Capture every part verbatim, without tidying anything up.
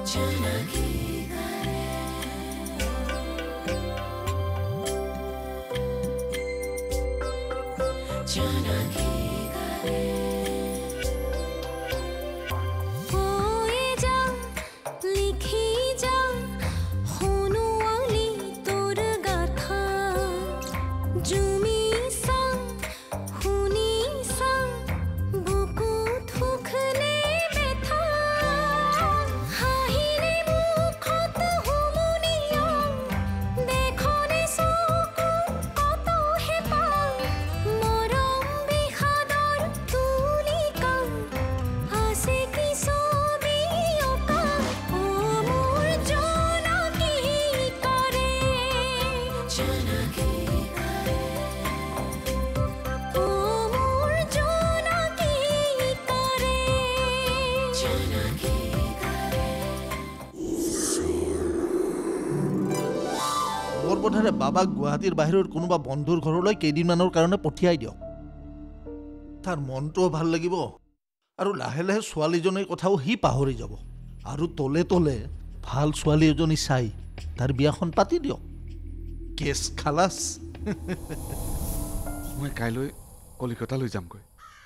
Jonaki Kareng Jonaki বোধহয় বাবাক গুৱাহাটীৰ বাহিৰৰ কোনোবা বন্ধুৰ ঘৰলৈ কেইদিনমানৰ কাৰণে পঠিয়াই দিয়ক। তাৰ মনটোও ভাল লাগিব আৰু লাহে লাহে ছোৱালীজনীৰ কথাও সি পাহৰি যাব। আৰু তলে তলে ভাল ছোৱালী এজনী চাই তাৰ বিয়াখন পাতি দিয়ক। কেছ খালাছ। মই কাইলৈ কলিকতালৈ যামগৈ।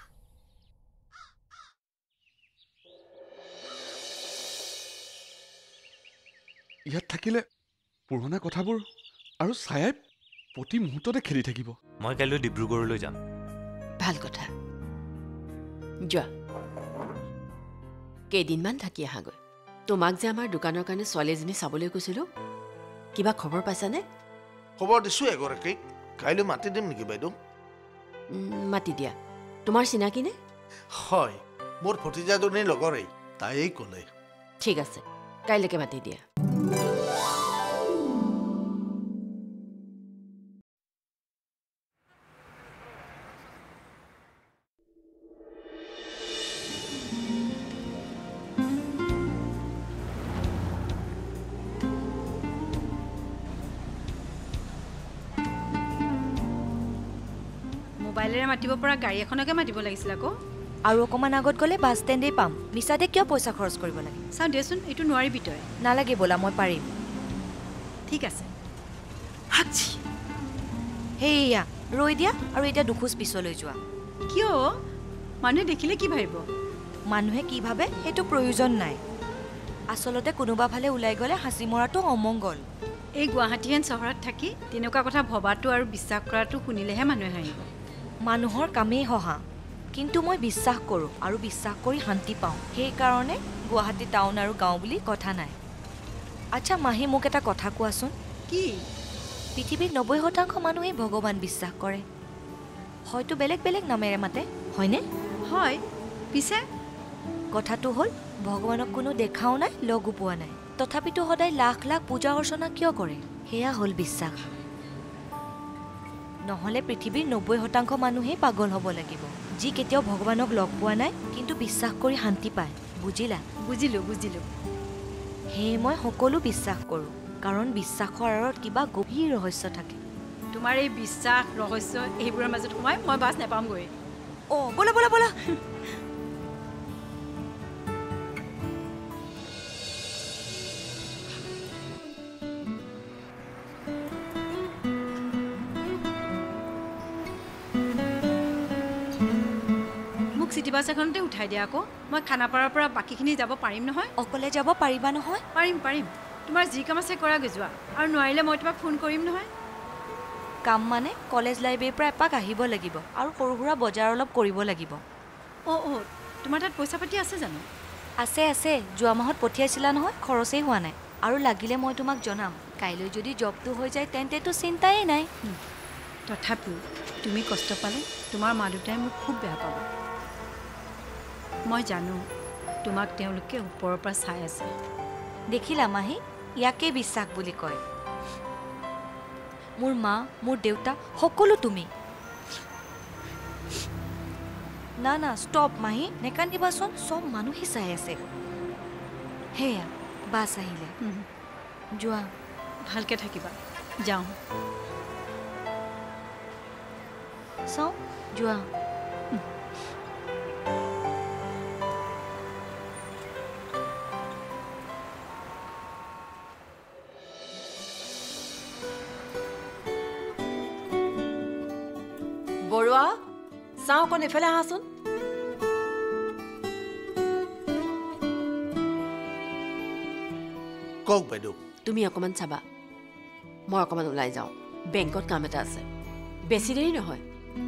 ইয়াত থাকিলে পুৰণা কথাবোৰ আৰু ছায়াই প্ৰতি মুহূৰ্ততে খেলি থাকিব। মই কাইলৈ ডিব্ৰুগড়লৈ যাম। ভাল কথা, যোৱা কেইদিনমান থাকি আহাগৈ। তোমাক যে আমাৰ দোকানৰ কাৰণে ছোৱালী এজনী চাবলৈ কৈছিলোঁ, কিবা খবৰ পাইছানে? খবৰ দিছোঁ এগৰাকীক, কাইলৈ মাতি দিম নেকি বাইদেউ? মাতি দিয়া। তোমাৰ চিনাকি নে? হয়, মোৰ ভতিজাজনীৰ লগৰেই, তাইয়েই ক'লে। ঠিক আছে, কাইলৈকে মাতি দিয়া। মোবাইলেৰে মাতিব পৰা গাড়ী এখনকে মাতিব লাগিছিল আকৌ। আৰু অকমান আগত গ'লে বাছ ষ্টেণ্ডেই পাম। মিছাতে কিয় পইচা খৰচ কৰিব লাগে? চাওঁ দেচোন, এইটো নোৱাৰিবি তই। নালাগে ব'লা, মই পাৰিম। ঠিক আছে। সেইয়া ৰৈ দিয়া আৰু এতিয়া দুখোজ পিছলৈ যোৱা। কিয়? মানুহে দেখিলে কি ভাবিব? মানুহে কি ভাবে সেইটো প্ৰয়োজন নাই। আচলতে কোনোবা ফালে ওলাই গ'লে হাঁচি মৰাটো অমংগল। এই গুৱাহাটীহেন চহৰত থাকি তেনেকুৱা কথা ভবাটো আৰু বিশ্বাস কৰাটো শুনিলেহে মানুহে হাঁহিব। মানুহৰ কামেই হহা, কিন্তু মই বিশ্বাস কৰোঁ আৰু বিশ্বাস কৰি শান্তি পাওঁ। সেইকাৰণে গুৱাহাটী টাউন আৰু গাঁও বুলি কথা নাই। আচ্ছা মাহী, মোক এটা কথা কোৱাচোন। কি? পৃথিৱীৰ নব্বৈ শতাংশ মানুহেই ভগৱান বিশ্বাস কৰে। হয়তো বেলেগ বেলেগ নামেৰে মাতে, হয়নে? হয়, পিছে কথাটো হ'ল ভগৱানক কোনো দেখাও নাই, লগো পোৱা নাই, তথাপিতো সদায় লাখ লাখ পূজা অৰ্চনা কিয় কৰে? সেয়া হ'ল বিশ্বাস। নহ'লে পৃথিৱীৰ নব্বৈ শতাংশ মানুহেই পাগল হ'ব লাগিব, যি কেতিয়াও ভগৱানক লগ পোৱা নাই কিন্তু বিশ্বাস কৰি শান্তি পায়। বুজিলা? বুজিলোঁ বুজিলোঁ। সেয়ে মই সকলো বিশ্বাস কৰোঁ, কাৰণ বিশ্বাসৰ আঁৰত কিবা গভীৰ ৰহস্য থাকে। তোমাৰ এই বিশ্বাস ৰহস্য এইবোৰৰ মাজত সোমাই মই বাছ নাপামগৈ। অ' ব'লা ব'লা ব'লা। চিটি বাছ এখনতে উঠাই দিয়া আকৌ। মই খানাপাৰাৰ পৰা বাকীখিনি যাব পাৰিম নহয়? অকলে যাব পাৰিবা নহয়? পাৰিম পাৰিম। তোমাৰ যি কাম আছে কৰাগৈ যোৱা, আৰু নোৱাৰিলে মই তোমাক ফোন কৰিম নহয়। কাম মানে কলেজ লাইব্ৰেৰীৰ পৰা এপাক আহিব লাগিব আৰু সৰু সুৰা বজাৰ অলপ কৰিব লাগিব। অ' অ' তোমাৰ তাত পইচা পাতি আছে জানো? আছে আছে, যোৱা মাহত পঠিয়াইছিলা নহয়, খৰচেই হোৱা নাই। আৰু লাগিলে মই তোমাক জনাম। কাইলৈ যদি জবটো হৈ যায় তেন্তেতো চিন্তাই নাই। তথাপিও তুমি কষ্ট পালে তোমাৰ মা দেউতাই মোক খুব বেয়া পাব। মই জানো তোমাক তেওঁলোকে ওপৰৰ পৰা চাই আছে। দেখিলা মাহী, ইয়াকে বিশ্বাস বুলি কয়। মোৰ মা, মোৰ দেউতা, সকলো তুমি। না না ষ্টপ মাহী, নেকান্দিবাচোন, চব মানুহে চাই আছে। সেয়া বাছ আহিলে, যোৱা। ভালকৈ থাকিবা, যাওঁ। চাওঁ, যোৱা। লোৱা চাওঁ অকণ এফালে আহাচোন কওক বাইদেউ তুমি অকণমান চাবা মই অকণমান ওলাই যাওঁ বেংকত কাম এটা আছে বেছি দেৰি নহয়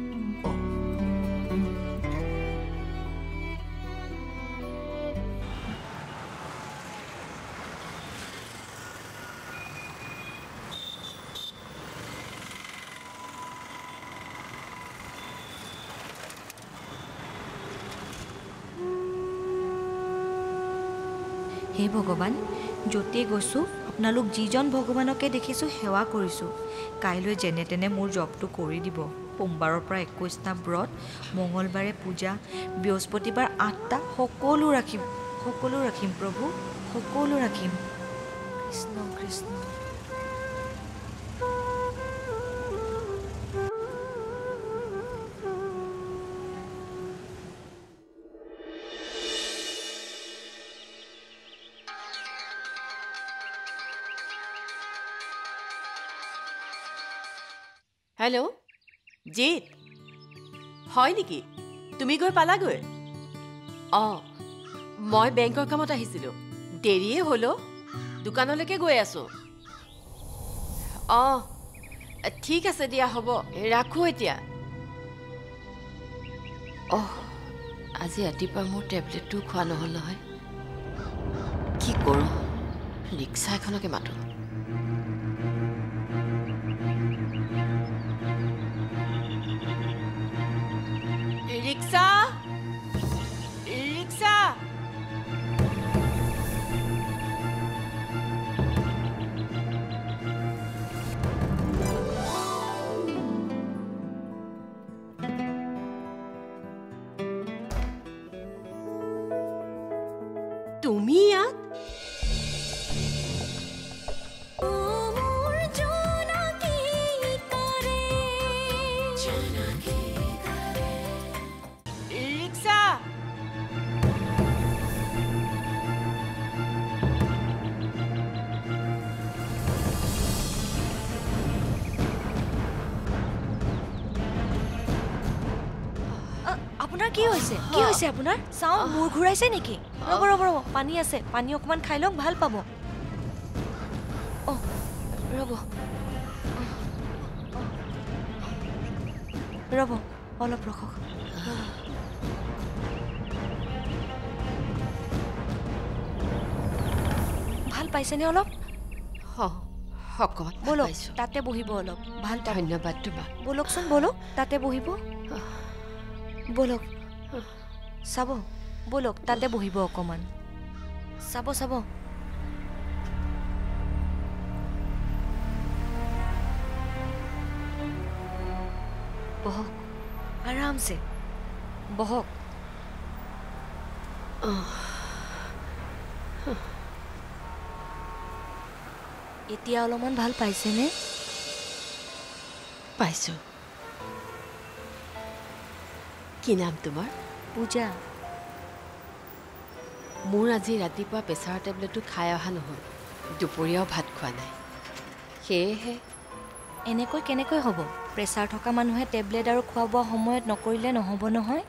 হে ভগৱান য'তেই গৈছোঁ আপোনালোক যিজন ভগৱানকে দেখিছোঁ সেৱা কৰিছোঁ কাইলৈ যেনে তেনে মোৰ জবটো কৰি দিব সোমবাৰৰ পৰা একৈছটা ব্ৰত মঙলবাৰে পূজা বৃহস্পতিবাৰ আঠটা সকলো ৰাখিম সকলো ৰাখিম প্ৰভু সকলো ৰাখিম কৃষ্ণ কৃষ্ণ হেল্ল' জিত হয় নেকি তুমি গৈ পালাগৈ অঁ মই বেংকৰ কামত আহিছিলোঁ দেৰিয়ে হ'ল দোকানলৈকে গৈ আছোঁ অঁ ঠিক আছে দিয়া হ'ব ৰাখোঁ এতিয়া অঁ আজি ৰাতিপুৱা মোৰ টেবলেটটো খোৱা নহ'ল নহয় কি কৰোঁ ৰিক্সা এখনকে মাতোঁ ৰিক্সা ৰিক্সা তুমি ইয়াত আপোনাৰ কি হৈছে কি হৈছে আপোনাৰ চাওঁ মূৰ ঘূৰাইছে নেকি ৰ'ব ৰ'ব ৰ'ব পানী আছে পানী অকণমান খাই লওক ভাল পাব অঁ ৰ'ব ৰ'ব অলপ ৰখক ভাল পাইছেনে অলপ অকণমান ব'লক তাতে বহিব অলপ ভাল পাব ধন্যবাদ তোমাক ব'লকচোন ব'লক তাতে বহিব ব'লক চাব ব'লক তাতে বহিব অকণমান চাব চাব বহক আৰামছে বহক এতিয়া অলপমান ভাল পাইছেনে পাইছোঁ কি নাম তোমাৰ পূজা মোৰ আজি ৰাতিপুৱা প্ৰেছাৰ টেবলেটটো খাই অহা নহ'ল দুপৰীয়াও ভাত খোৱা নাই সেয়েহে এনেকৈ কেনেকৈ হ'ব প্ৰেছাৰ থকা মানুহে টেবলেট আৰু খোৱা বোৱা সময়ত নকৰিলে নহ'ব নহয়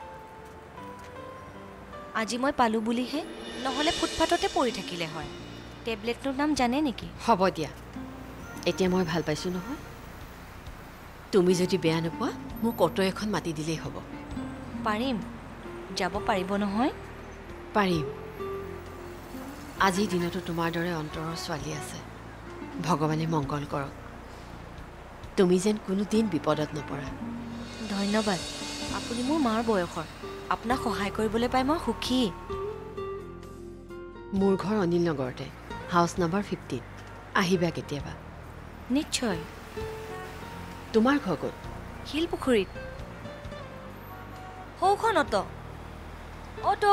আজি মই পালোঁ বুলিহে নহ'লে ফুটপাথতে পৰি থাকিলে হয় টেবলেটটোৰ নাম জানে নেকি হ'ব দিয়া এতিয়া মই ভাল পাইছোঁ নহয় তুমি যদি বেয়া নোপোৱা মোক অটো এখন মাতি দিলেই হ'ব পাৰিম যাব পাৰিব নহয় পাৰিম আজিৰ দিনতো তোমাৰ দৰে অন্তৰৰ ছোৱালী আছে ভগৱানে মংগল কৰক তুমি যেন কোনোদিন বিপদত নপৰা ধন্যবাদ আপুনি মোৰ মাৰ বয়সৰ আপোনাক সহায় কৰিবলৈ পাই মই সুখী মোৰ ঘৰ অনিল নগৰতে হাউচ নাম্বাৰ ফিফটিন আহিবা কেতিয়াবা নিশ্চয় তোমাৰ ঘৰ ক'ত শিলপুখুৰীত সৌখন অটো অটো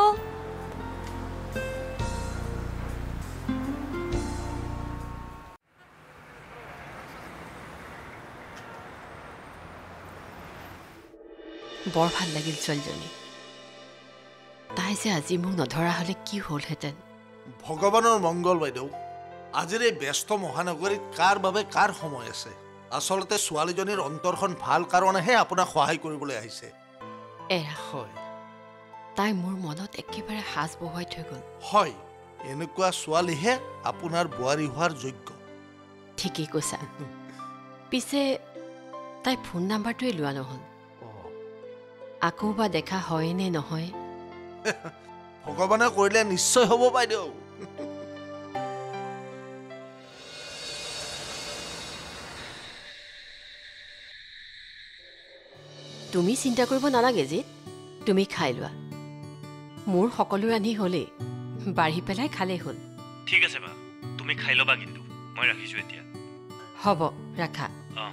বৰ ভাল লাগিল ছোৱালীজনী তাই যে আজি মোক নধৰা হ'লে কি হ'লহেঁতেন ভগৱানৰ মংগল বাইদেউ আজিৰ এই ব্যস্ত মহানগৰীত কাৰ বাবে কাৰ সময় আছে আচলতে ছোৱালীজনীৰ অন্তৰখন ভাল কাৰণেহে আপোনাক সহায় কৰিবলৈ আহিছে এৰা হয় তাই মোৰ মনত একেবাৰে সাজ বহুৱাই থৈ গ'ল হয় এনেকুৱা ছোৱালীহে আপোনাৰ বোৱাৰী হোৱাৰ যোগ্য ঠিকেই কৈছা পিছে তাই ফোন নাম্বাৰটোৱে লোৱা নহ'ল আকৌ বা দেখা হয় নে নহয় ভগৱানে কৰিলে নিশ্চয় হ'ব বাইদেউ তুমি চিন্তা কৰিব নালাগে যে তুমি খাই লোৱা মোৰ সকলো ৰান্ধি হ'লেই বাঢ়ি পেলাই খালেই হ'ল ঠিক আছে বা তুমি খাই ল'বা কিন্তু মই ৰাখিছোঁ এতিয়া হ'ব ৰাখা অঁ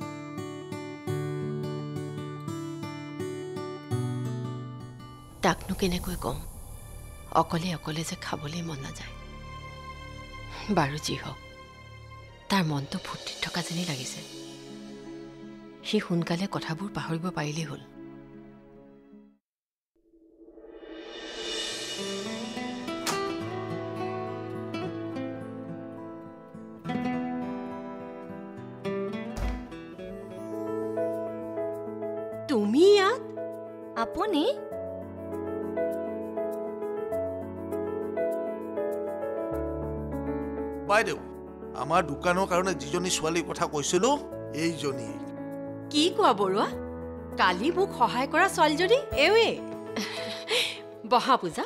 তাকনো কেনেকৈ কম অকলে অকলে যে খাবলৈ মন নাযায় বাৰু যি হওক তাৰ মনটো ফূৰ্তিত থকা যেনেই লাগিছে সি সোনকালে কথাবোৰ পাহৰিব পাৰিলেই হ'ল তুমি ইয়াত আপুনি বাইদেউ আমাৰ দোকানৰ কাৰণে যিজনী ছোৱালীৰ কথা কৈছিলো এইজনী কি কোৱা বৰুৱা কালি মোক সহায় কৰা ছোৱালীজনী এৱে বহা পূজা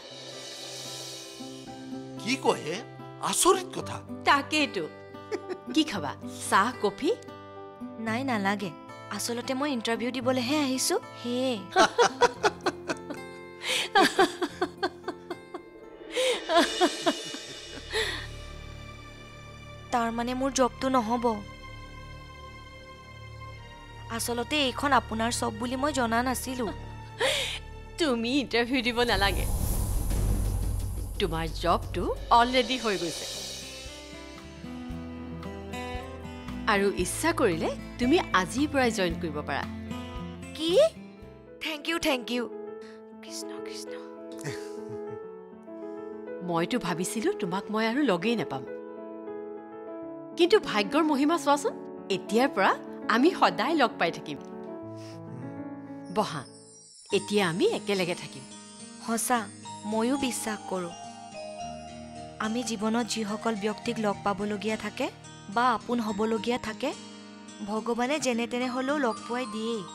কি কয় আচৰিত কথা তাকেইতো কি খাবা চাহ কফি নাই নালাগে আচলতে মই ইণ্টাৰভিউ দিবলৈহে আহিছোঁ সেয়ে তাৰ মানে মোৰ জবটো নহ'ব আচলতে এইখন আপোনাৰ চব বুলি মই জনা নাছিলোঁ তুমি ইণ্টাৰভিউ দিব নালাগে তোমাৰ জবটো অলৰেডি হৈ গৈছে আৰু ইচ্ছা কৰিলে তুমি আজিৰ পৰাই জইন কৰিব পাৰা কি thank you thank you Krishna Krishna মইতো ভাবিছিলোঁ তোমাক মই আৰু লগেই নাপাম কিন্তু ভাগ্যৰ মহিমা চোৱাচোন এতিয়াৰ পৰা আমি সদায় লগ পাই থাকিম বহা এতিয়া আমি একেলগে থাকিম সঁচা ময়ো বিশ্বাস কৰোঁ আমি জীৱনত যিসকল ব্যক্তিক লগ পাবলগীয়া থাকে বা আপোন হ'বলগীয়া থাকে ভগৱানে যেনে তেনে হ'লেও লগ পোৱাই দিয়েই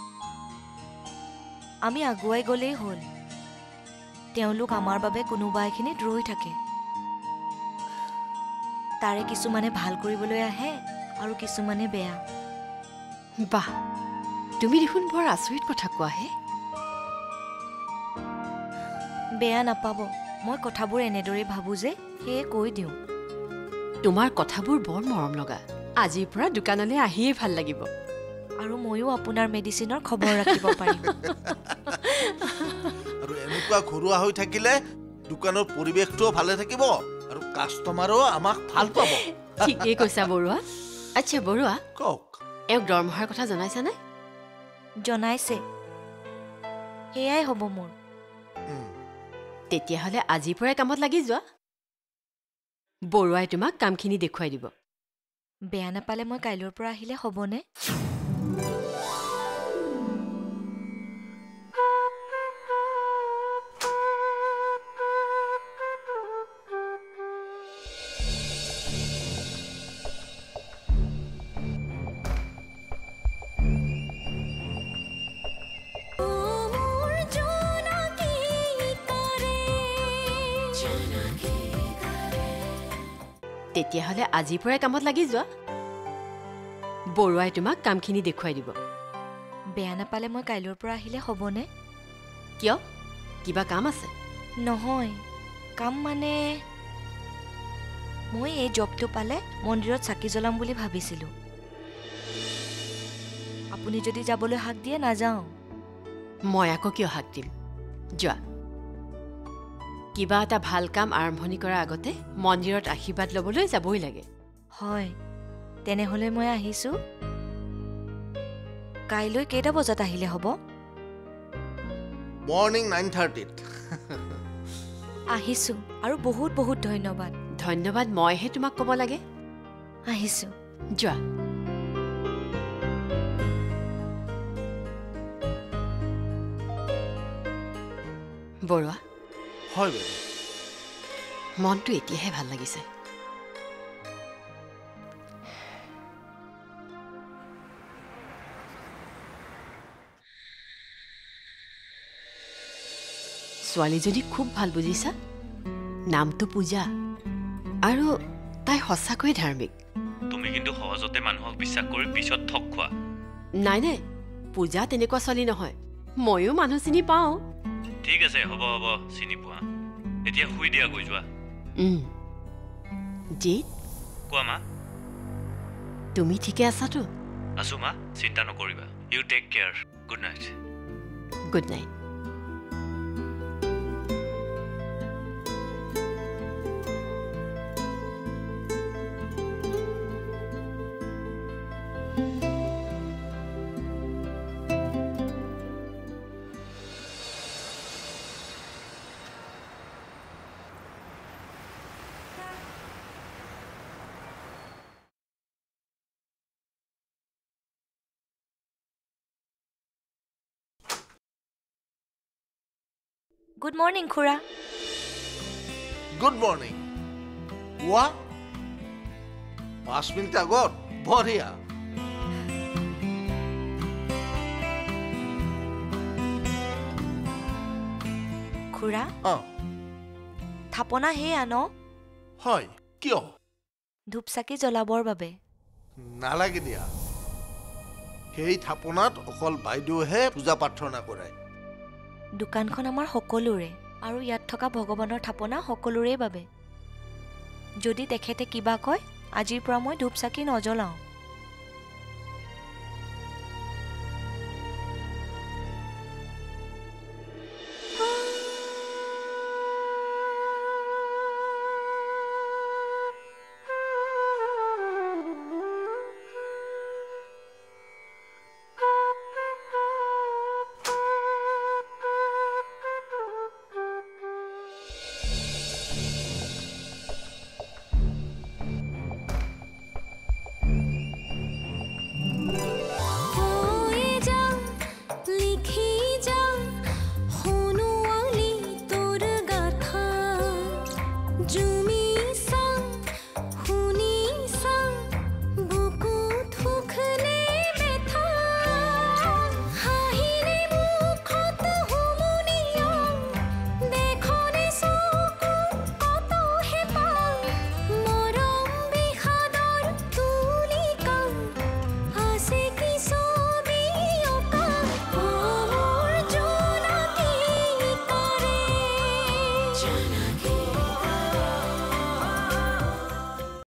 আমি আগুৱাই গ'লেই হ'ল তেওঁলোক আমাৰ বাবে কোনোবা এখিনিত ৰৈ থাকে তাৰে কিছুমানে ভাল কৰিবলৈ আহে আৰু কিছুমানে বেয়া বাহ তুমি দেখোন বৰ আচৰিত কথা কোৱাহে বেয়া নাপাব মই কথাবোৰ এনেদৰেই ভাবোঁ যে সেয়ে কৈ দিওঁ তোমাৰ কথাবোৰ বৰ মৰম লগা আজিৰ পৰা দোকানলৈ আহিয়ে ভাল লাগিব আৰু ময়ো আপোনাৰ মেডিচিনৰ খবৰ ৰাখিব পাৰিম আৰু এনেকুৱা ঘৰুৱা হৈ থাকিলে দোকানৰ পৰিৱেশটোও ভালে থাকিব আৰু কাষ্টমাৰো আমাক ভাল পাব ঠিকেই কৈছা বৰুৱা আচ্ছা বৰুৱা কওক এওঁক দৰমহাৰ কথা জনাইছানে জনাইছে সেয়াই হ'ব মোৰ তেতিয়াহ'লে আজিৰ পৰাই কামত লাগি যোৱা বৰুৱাই তোমাক কামখিনি দেখুৱাই দিব বেয়া নাপালে মই কাইলৈৰ পৰা আহিলে হ'বনে তেতিয়াহ'লে আজিৰ পৰাই কামত লাগি যোৱা বৰুৱাই তোমাক কামখিনি দেখুৱাই দিব বেয়া নাপালে মই কাইলৈৰ পৰা আহিলে হ'বনে কিয় কিবা কাম আছে নহয় কাম মানে মই এই জবটো পালে মন্দিৰত চাকি জ্বলাম বুলি ভাবিছিলোঁ আপুনি যদি যাবলৈ হাক দিয়ে নাযাওঁ মই আকৌ কিয় হাক দিম যোৱা কিবা এটা ভাল কাম আৰম্ভণি কৰাৰ আগতে মন্দিৰত আশীৰ্বাদ ল'বলৈ যাবই লাগে হয় তেনেহ'লে মই আহিছোঁ কাইলৈ কেইটা বজাত আহিলে হ'ব মৰ্নিং নাইন থাৰ্টিত আহিছোঁ আৰু বহুত বহুত ধন্যবাদ ধন্যবাদ মইহে তোমাক ক'ব লাগে আহিছোঁ যোৱা বৰুৱা হয় বাইদেউ মনটো এতিয়াহে ভাল লাগিছে ছোৱালীজনী খুব ভাল বুজিছা নামটো পূজা আৰু তাই সঁচাকৈয়ে ধাৰ্মিক তুমি কিন্তু সহজতে মানুহক বিশ্বাস কৰি পিছত ঠগ খোৱা নাই নাই পূজা তেনেকুৱা ছোৱালী নহয় ময়ো মানুহ চিনি পাওঁ ঠিক আছে হ'ব হ'ব চিনি পোৱা এতিয়া শুই দিয়া গৈ যোৱা জিত কোৱা মা তুমি ঠিকে আছাতো আছো মা চিন্তা নকৰিবা you take care good night good night good morning খুৰা গুড মৰ্ণিং ৱা পাঁচ মিনিট আগত বঢ়িয়া খুৰা অঁ থাপনা সেয়া ন হয় কিয় ধূপচাকি জ্বলাবৰ বাবে নালাগে দিয়া সেই থাপনাত অকল বাইদেউহে পূজা প্ৰাৰ্থনা কৰে দোকানখন আমাৰ সকলোৰে আৰু ইয়াত থকা ভগৱানৰ থাপনা সকলোৰে বাবে যদি তেখেতে কিবা কয় আজিৰ পৰা মই ধূপচাকি নজ্বলাওঁ